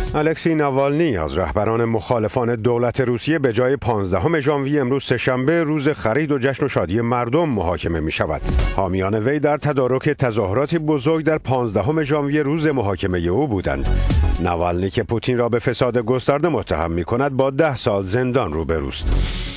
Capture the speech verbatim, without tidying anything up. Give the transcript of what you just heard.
الکسی ناوالنی از رهبران مخالفان دولت روسیه به جای پانزدهم ژانویه امروز سه‌شنبه روز خرید و جشن و شادی مردم محاکمه می شود. حامیان وی در تدارک تظاهراتی بزرگ در پانزدهم ژانویه روز محاکمه او بودند. ناوالنی که پوتین را به فساد گسترده متهم می کند با ده سال زندان روبروست.